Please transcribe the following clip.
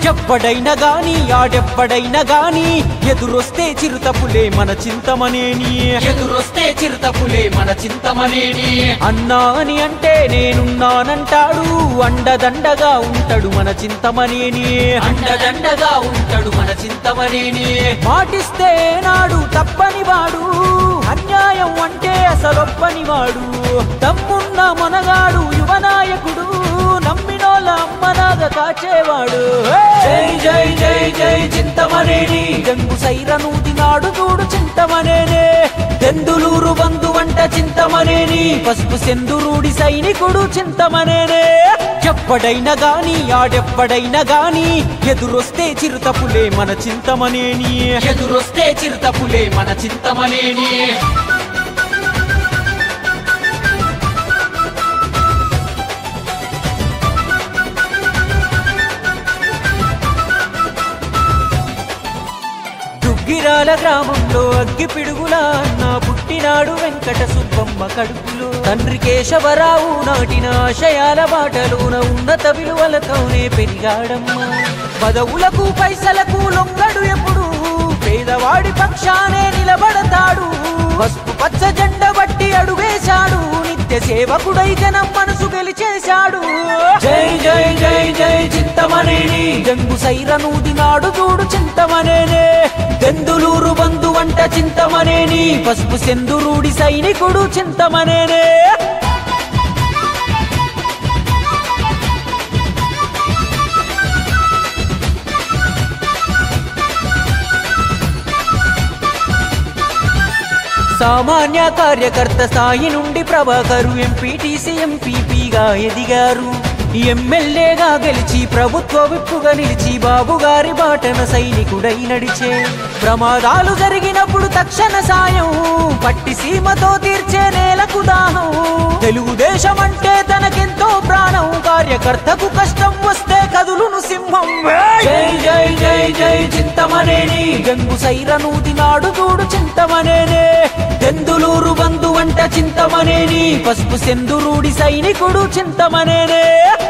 ఎవ్వడైనా గాని ఆడెవ్వడైనా గాని ఎదురొస్తే చిరుతపులే మన చింతమనేని ఎదురొస్తే చిరుతపులే మన చింతమనేని అన్నా అని అంటే నేనున్నానంటాడు అండదండగా ఉంటాడు మన చింతమనేని అండదండగా ఉంటాడు మన చింతమనేని మాటిస్తే నాడు తప్పని వాడు అన్యాయం అంటే అసలొప్పని వాడు తమ్మున్న మనగాడు యువనాయకుడు నమ్మినోళ్ళ అమ్మనాగ కాచేవాడు జై జై జై జై చింతమనేని జంగు సైరనూది నాడు చూడు చింతమనేనే దెందులూరు బంధు వంట చింతమనేని పసుపు సెందురూడి సైనికుడు చింతమనేనే ఎవ్వడైనా గాని ఆడెవ్వడైనా గాని ఎదురొస్తే చిరుతపులే మన చింతమనేని ఎదురొస్తే చిరుతపులే మన చింతమనేని గిరాల గ్రామంలో అగ్గి పిడుగులా అన్న పుట్టినాడు వెంకట సుబ్బమ్మ కడుపులో తండ్రి కేశవరావు నాటిన ఆశయాల బాటలోన ఉన్నత విలువలతోనే పెరిగాడమ్మ పదవులకు పైసలకు లొంగడు ఎప్పుడు పేదవాడి పక్షానే నిలబడతాడు పసుపు పచ్చ జెండ బట్టి అడుగేశాడు నిత్య సేవకుడై జనం మనసు గెలిచేశాడు జై జై జై జై చింతమనేని జంగు సైరనూది నాడు చూడు చింతమనేనే దెందులూరు బంధు వంట చింతమనేని పసుపు సెందురూడి సైనికుడు చింతమనేనే సామాన్య కార్యకర్త స్థాయి నుండి ప్రభాకరు ఎంపీటీసీ ఎంపీపీగా ఎదిగారు ఎమ్మెల్యేగా గెలిచి ప్రభుత్వ విప్పుగా నిలిచి బాబుగారి బాటన సైనికుడై నడిచే ప్రమాదాలు జరిగినప్పుడు తక్షణ సాయం పట్టి సీమతో తీర్చే నేలకు దాహం తెలుగుదేశం అంటే తనకెంతో ప్రాణం కార్యకర్తకు కష్టం వస్తే కదులును సింహం జై జై జై జై చింతమనేని గంగు సైరనూది నాడు చూడు చింతమనేనే దెందులూరు బంధు వంట చింతమనేని పసుపు సెందురూడి సైనికుడు చింతమనేనే